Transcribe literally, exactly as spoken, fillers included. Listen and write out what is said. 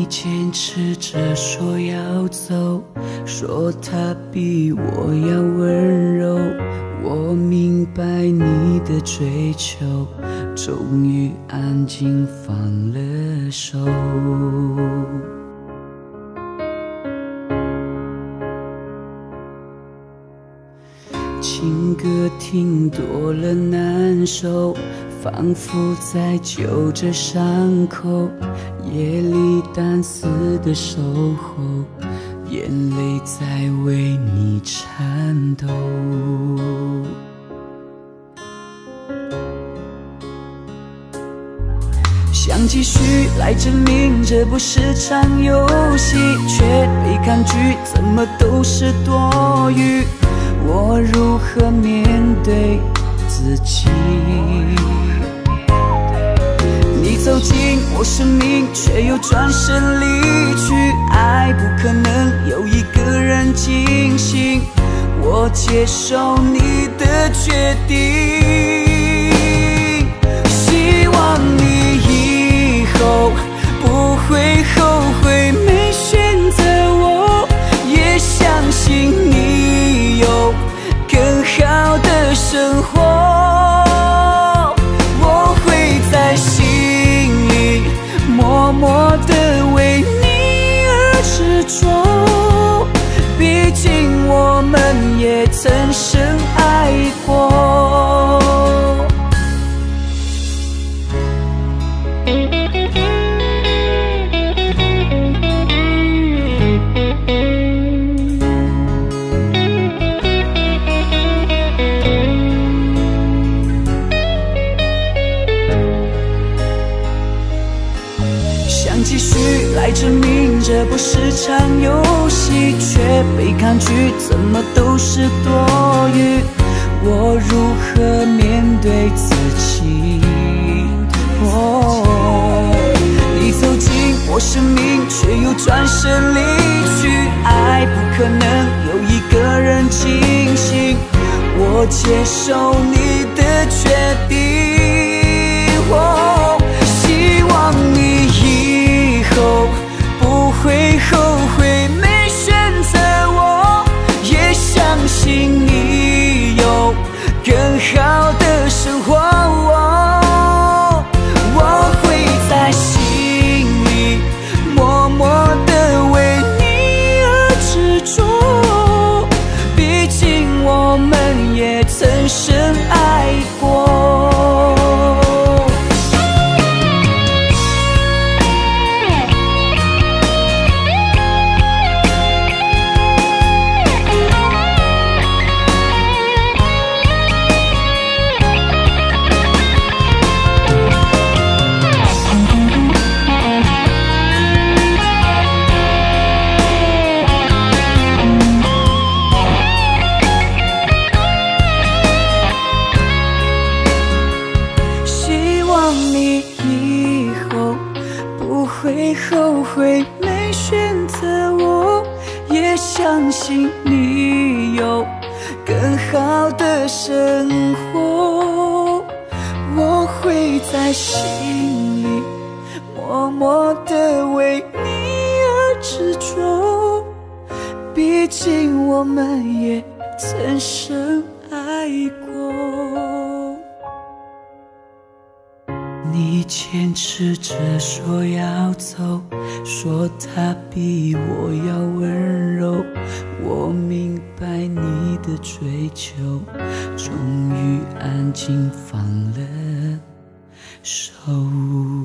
坚持着说要走，说他比我要温柔。我明白你的追求，终于安静放了手。情歌听多了难受，仿佛在揪着伤口，夜里单丝的守候，眼泪在为你颤抖。想继续来证明这不是场游戏，却被抗拒，怎么都是多余。我如何面对自己？你走进我生命，却又转身离去。爱不可能有一个人惊醒，我接受你的决定。希望你以后不会后悔没选择我，也相信你有更好的生活。我会在心里默默地为你而执着，毕竟我们也曾深爱过。继续来证明这不是场游戏，却被抗拒，怎么都是多余。我如何面对自己？哦，你走进我生命，却又转身离去。爱不可能有一个人清醒，我接受你的决定。哦，希望你以后不会后悔没选择我，也相信你有更好的生活。我会在心里默默地为你而执着，毕竟我们也曾深爱过。会后悔没选择我，也相信你有更好的生活。我会在心里默默地为你而执着，毕竟我们也曾深爱过。你坚持着说要走，说他比我要温柔。我明白你的追求，终于安静放了手。